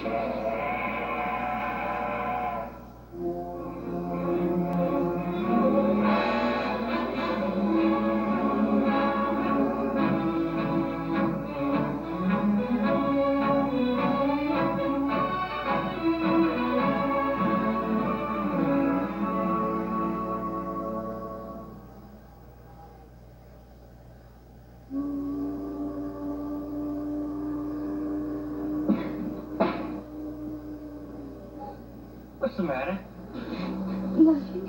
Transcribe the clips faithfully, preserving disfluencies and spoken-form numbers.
What's the matter? Nothing.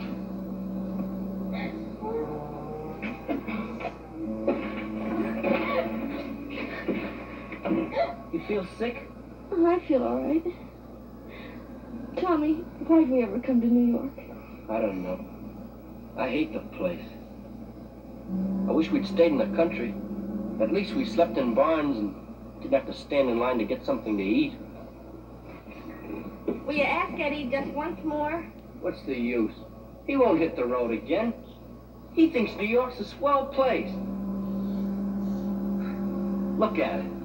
You feel sick? Oh, I feel all right. Tommy, why did we ever come to New York? I don't know. I hate the place. I wish we'd stayed in the country. At least we slept in barns and didn't have to stand in line to get something to eat. Will you ask Eddie just once more? What's the use? He won't hit the road again. He thinks New York's a swell place. Look at it.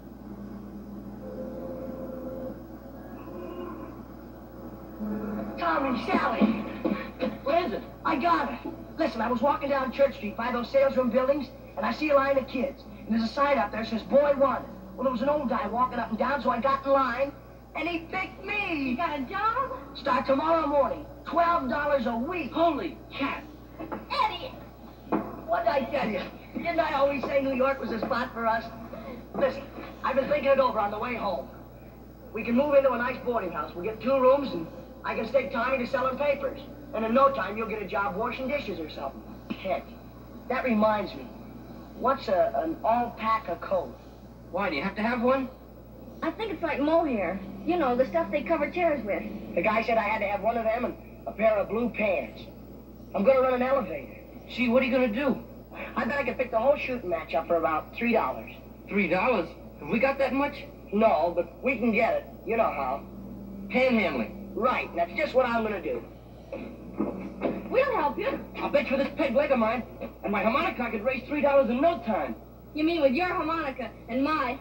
Tommy, Sally. What is it? I got it. Listen, I was walking down Church Street by those salesroom buildings, and I see a line of kids. And there's a sign up there that says, boy one. Well, there was an old guy walking up and down, so I got in line, and he picked me. You got a job? Start tomorrow morning. twelve dollars a week. Holy cat. Eddie! What did I tell you? Didn't I always say New York was a spot for us? Listen, I've been thinking it over on the way home. We can move into a nice boarding house. We'll get two rooms, and I can stake Tommy to selling papers. And in no time, you'll get a job washing dishes or something. Heck, that reminds me. What's a, an alpaca coat? Why, do you have to have one? I think it's like mohair. You know, the stuff they cover chairs with. The guy said I had to have one of them and a pair of blue pants. I'm gonna run an elevator. Gee, what are you gonna do? I bet I could pick the whole shooting match up for about three dollars. Three dollars? Have we got that much? No, but we can get it. You know how. Panhandling. Right, that's just what I'm gonna do. We'll help you. I'll bet you this peg leg of mine and my harmonica I could raise three dollars in no time. You mean with your harmonica and my...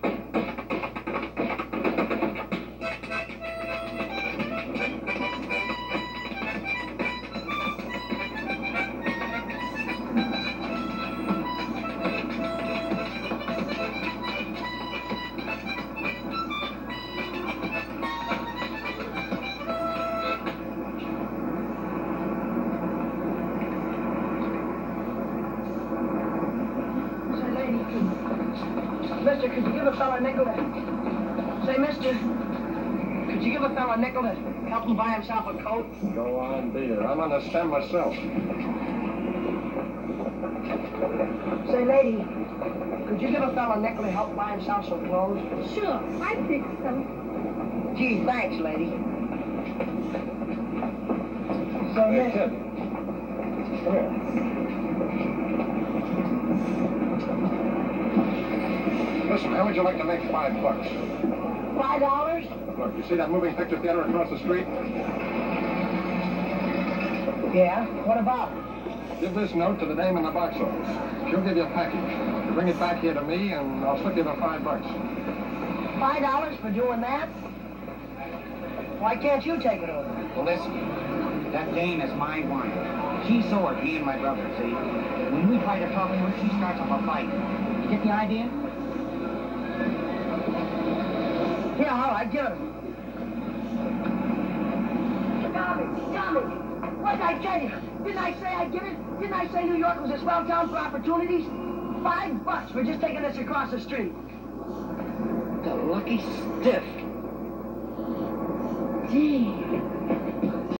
Mister, could you give a fella a nickel to... Say, mister, could you give a fella a nickel to help him buy himself a coat? Go on, beat it. I'm on the stem myself. Say, lady, could you give a fella a nickel to help buy himself some clothes? Sure, I think so. Gee, thanks, lady. So, Hey, mister... kid. Come here. Listen, how would you like to make five bucks? Five dollars? Look, you see that moving picture theater across the street? Yeah, what about it? Give this note to the dame in the box office. She'll give you a package. You bring it back here to me, and I'll slip you the five bucks. Five dollars for doing that? Why can't you take it over? Well, listen, that dame is my wife. She saw it, me and my brother, see? When we try to talk to her, she starts up a fight. You get the idea? Yeah, all right, give it. Tommy, Tommy, what did I tell you? Didn't I say I'd give it? Didn't I say New York was a swell town for opportunities? Five bucks for just taking this across the street. The lucky stiff. Gee.